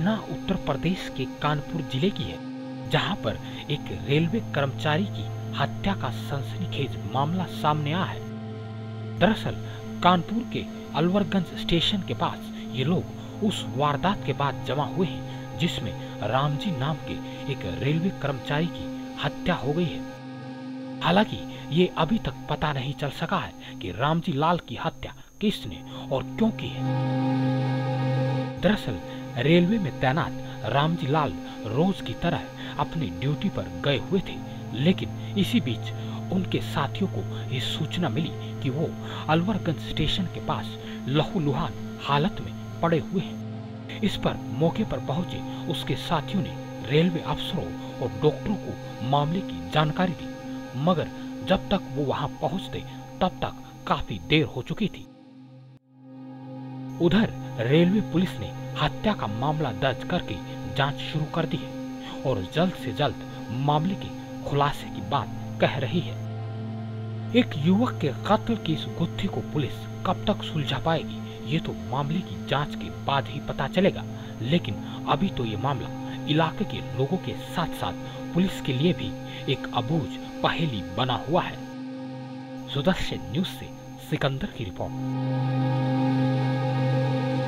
घटना उत्तर प्रदेश के कानपुर जिले की है, जहां पर एक रेलवे कर्मचारी की हत्या का सनसनीखेज मामला सामने आया है। दरअसल कानपुर के अलवरगंज स्टेशन के पास ये लोग उस वारदात के बाद जमा हुए हैं जिसमें रामजी नाम के एक रेलवे कर्मचारी की हत्या हो गई है। हालांकि ये अभी तक पता नहीं चल सका है कि रामजी लाल की हत्या किसने और क्यों की है। दरअसल रेलवे में तैनात रामजी लाल रोज की तरह अपनी ड्यूटी पर गए हुए थे, लेकिन इसी बीच उनके साथियों को ये सूचना मिली कि वो अलवरगंज स्टेशन के पास लहूलुहान हालत में पड़े हुए हैं। इस पर मौके पर पहुंचे उसके साथियों ने रेलवे अफसरों और डॉक्टरों को मामले की जानकारी दी, मगर जब तक वो वहां पहुंचते तब तक काफी देर हो चुकी थी। उधर रेलवे पुलिस ने हत्या का मामला दर्ज करके जांच शुरू कर दी है और जल्द से जल्द मामले के खुलासे की बात कह रही है। एक युवक के कत्ल की इस गुत्थी को पुलिस कब तक सुलझा पाएगी, ये तो मामले की जांच के बाद ही पता चलेगा। लेकिन अभी तो ये मामला इलाके के लोगों के साथ साथ पुलिस के लिए भी एक अबूझ पहेली बना हुआ है। सुदर्शन न्यूज से सिकंदर की रिपोर्ट।